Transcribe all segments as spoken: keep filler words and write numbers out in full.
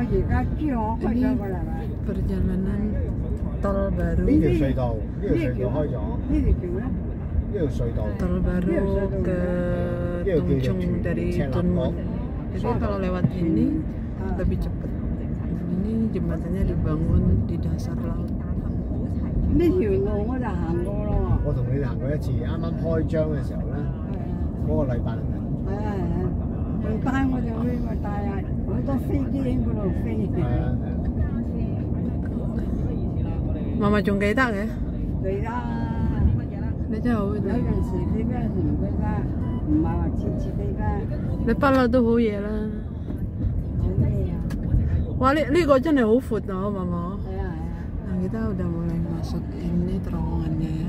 而家珠海開咗個啦嘛。 perjalanan tol baru. 呢條隧道，呢條隧道開咗。 呢條橋咧？ 呢條隧道。 Tol baru ke Tungchung dari Tunmon. Jadi kalau lewat ini lebih cepat. Dan ini jembatannya dibangun di dasar laut. 呢條路我就行過咯。 我同你哋行過一次，啱啱開張嘅時候咧，嗰個禮拜六日。 係啊係啊，佢帶我就去咪帶啊，好多飛機喺嗰度飛。係啊。 Mama 仲記得嘅？ 記得。 你真係好。有陣時記得，有時唔記得，唔係話次次記得。 你不嬲都好嘢啦。 好咩啊？ 哇！呢呢個真係好闊啊，媽媽。 係啊係啊。 Nah kita udah mulai masuk ini terowongannya ya.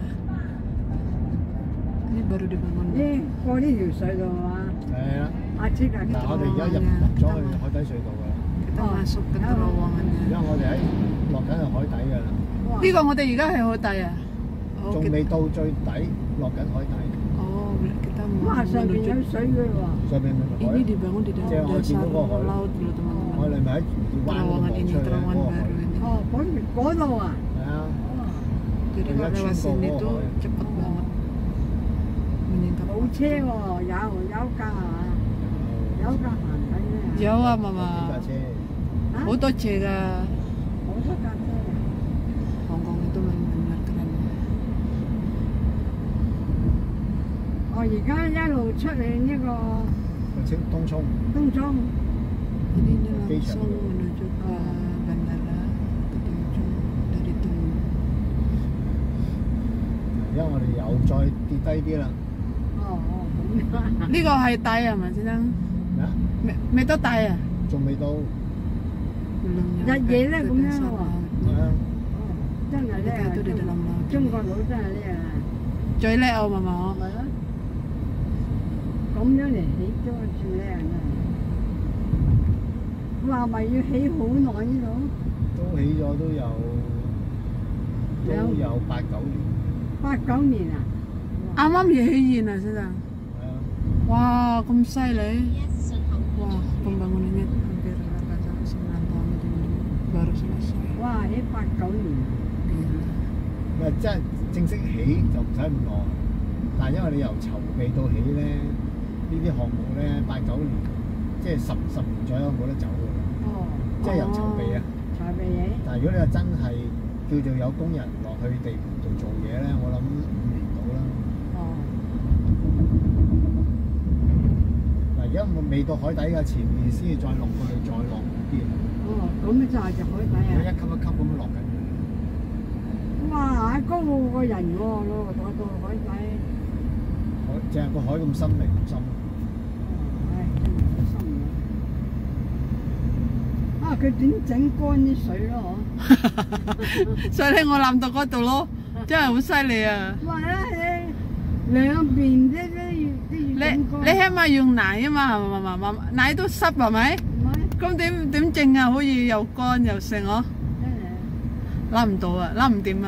Ini baru dibangun. Ini 過呢條隧道啊？係啊。阿知㗎。 嗱，我哋而家入咗去海底隧道㗎啦。 Kita masuk ke terowongannya. 而家我哋喺落緊去海底㗎啦。 呢個我哋而家係海底啊？ 仲未到最底，落緊海底。 哦，kita mau. 哇！上邊有水㗎喎。 上邊咪海。 Ini dibangun di dalam dasar laut loh teman-teman. 我哋咪喺灣嗰度出去嗰個海。 哦，嗰嗰度啊？ 係啊。 Jadi kalau lewat sini tuh cepet banget. Menyingkap. 冇車喎，有有架啊？有架行緊啊？ 有啊，媽媽。 架車。 好多車㗎。 好多架車。 香港itu benar-benar keren. 我而家一路出嚟呢個去東涌。 東涌。 Jadi ini langsung menuju ke bandara ke Tungchung dari Tunmon. 而家我哋又再跌低啲啦。 哦哦，咁。 呢個係底係咪先生？ 咩啊？ 未未到底啊？ 仲未到。 日夜咧咁樣喎。 係啊。 真係叻啊！中國佬真係叻啊！ 最叻啊，媽媽。 係咯。咁樣嚟起咗最叻啊！話咪要起好耐呢度？ 都起咗都有都有八九年。 八九年啊！ 啱啱要起完啊，先生。 係啊。 哇，咁犀利！哇，pembangunannya hampir delapan sembilan tahun itu baru selesai。 哇，起八九年。 唔係，即係正式起就唔使咁耐，但係因為你由籌備到起咧，呢啲項目咧八九年，即係十十年左右冇得走㗎啦。哦。即係由籌備啊。 籌備起。但係如果你話真係叫做有工人落去地盤度做嘢咧，我諗五年到啦。哦。嗱，而家我未到海底㗎，前面先至再落去，再落啲。 哦，咁就係就海底啊！ 一級一級咁落緊。 哇！高過個人喎，落到海底。 海淨係個海咁深未咁深。 唉，真係好深啊！啊，佢點整乾啲水咯？嗬！ 所以咧，我攬到嗰度咯，真係好犀利啊！ 哇！你兩邊都都要都要整乾。 你你起碼用奶啊嘛，係嘛嘛嘛，奶都濕係咪？唔係。咁點點整啊？可以又乾又剩哦。拉唔到啊，拉唔掂啊！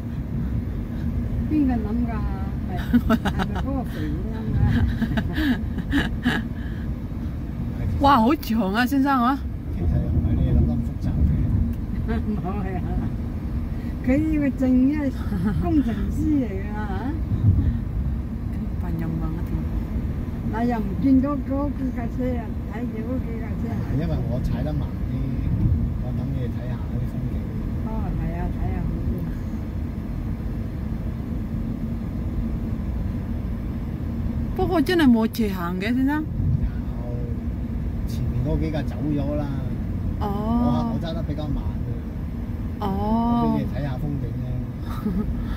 邊個諗㗎？係係咪嗰個肥佬諗㗎？ 哇，好長啊，先生啊！ 其實又唔係你諗得咁複雜嘅。 唔係啊！佢呢個正嘅工程師嚟㗎嚇。 panjang banget loh。 嗱又唔見到嗰幾架車啊，睇住嗰幾架車。 係因為我踩得慢啲，我等你睇下嗰啲風景。 哦，係啊，睇下好啲。 不過真係冇斜行嘅，先生。 有，前面嗰幾架走咗啦。哦。我我揸得比較慢嘅。哦。我俾你睇下風景啫。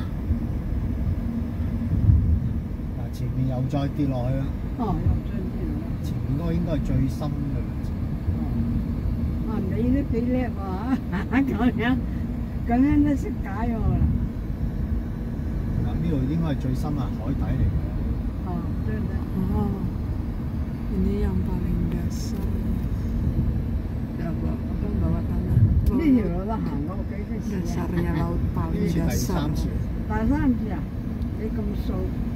嗱，前面又再跌落去啦。 哦，又再跌落去。 前面嗰個應該係最深嘅。 哦。啊，你都幾叻喎嚇！咁樣咁樣都識解喎啦。 嗱，呢度應該係最深啊，海底嚟嘅。 哦，對對。 哦。Ini yang paling dasar. Ya, bawa bawa tanah. 呢條路都行過幾多次啊 ？Dasarnya laut paling 呢次第 dasar。 三次。 第三次啊？你咁數？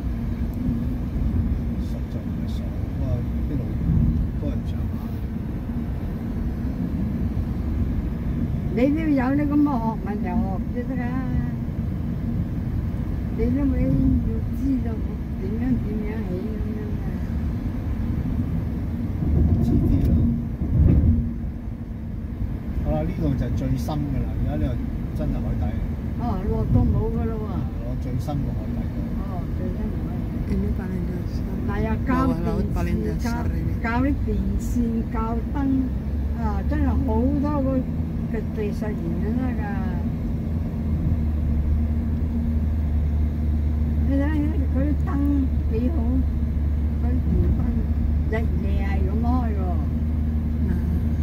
熟就唔係熟，不過啲路多人上下。 你都要呢咁嘅學問又學先得㗎，你都咪要知道點樣點樣起咁樣遲啲咯。好啦，呢度就最深㗎啦，而家呢個真係海底。 哦，落到冇㗎咯喎。 攞最深嘅海底。 哦，最深嘅海底。 Ini paling dasar. 嗱又教 Bawah laut 電 paling 視，教 dasar ini. 教啲電線、教燈啊，真係好多個嘅技術員先得㗎。你睇下嗰啲燈幾好，嗰啲電燈日夜係咁開喎。 Nah,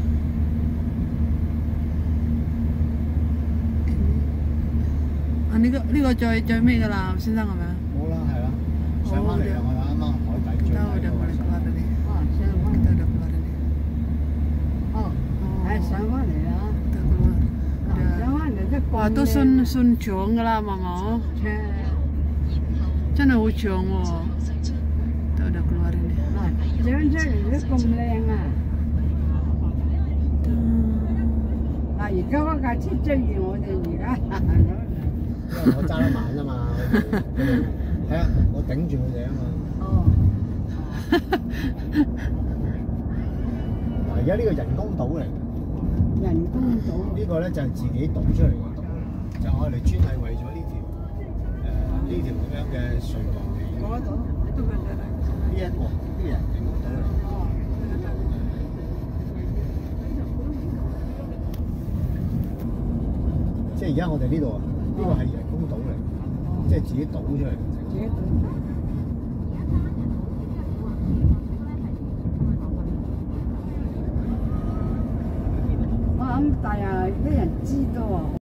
ini. Ah, ini個呢個最最尾㗎啦，先生係咪啊？ 好啦，係啦，上翻嚟啦，我哋啱啱海底最 Kita 底 udah mulai keluar dari. 哦，上翻 Kita udah keluar dari. 哦，係上翻嚟啦。 Kita keluar. 嗱，上 Udah. 翻嚟都 Wah, itu sun sun jong㗎啦，媽媽。真係好長喎。Kita udah keluar ini. 嗱，上出嚟都咁靚啊！嗱，而家嗰架車追住我哋而家行咗。 因為我揸得慢啊嘛，睇下我頂住佢哋啊嘛。 哦。 嗱，而家呢個人工島嚟， 人工島呢個咧就係自己倒出嚟嘅島，就我哋專係為咗呢條誒呢條咁樣嘅隧道嚟。 嗰度，itu bandara. 呢一個呢人人工島嚟。即係而家我哋呢度啊，呢個係人工島嚟，即係自己倒出嚟。 自己倒。我諗，但係啲人知道啊。